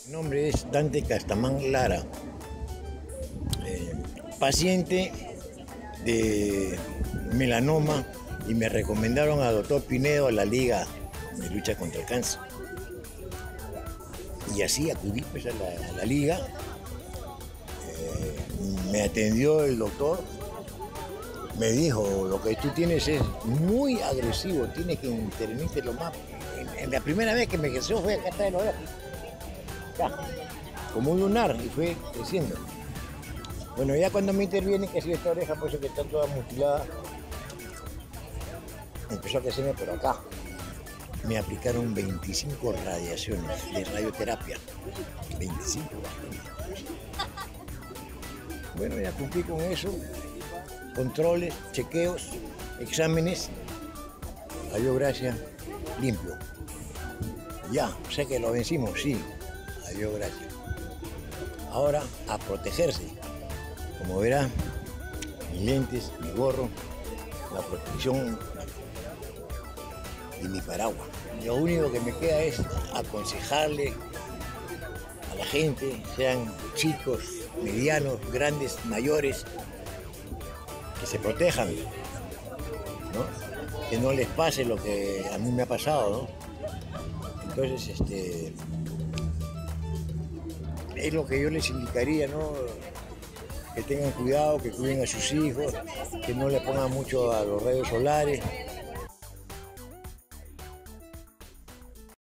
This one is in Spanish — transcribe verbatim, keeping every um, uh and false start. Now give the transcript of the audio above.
Mi nombre es Dante Castamán Lara, eh, paciente de melanoma, y me recomendaron a doctor Pinedo a la Liga de Lucha contra el Cáncer. Y así acudí pues, a, la, a la Liga, eh, me atendió el doctor, me dijo, lo que tú tienes es muy agresivo, tienes que intervenirte lo más... En, en la primera vez que me creció fue acá atrás de la oreja, acá, como un lunar, y fue creciendo. Bueno, ya cuando me interviene, que si esta oreja, pues que está toda mutilada, empezó a crecerme por acá. Me aplicaron veinticinco radiaciones de radioterapia. veinticinco. Bueno, ya cumplí con eso. Controles, chequeos, exámenes. Adiós, gracias. Limpio. Ya, sé que lo vencimos, sí. Adiós, gracias. Ahora, a protegerse. Como verá, mis lentes, mi gorro, la protección y mi paraguas. Lo único que me queda es aconsejarle a la gente, sean chicos, medianos, grandes, mayores, que se protejan, ¿no? Que no les pase lo que a mí me ha pasado, ¿no? Entonces, este, es lo que yo les indicaría, ¿no? Que tengan cuidado, que cuiden a sus hijos, que no le pongan mucho a los rayos solares.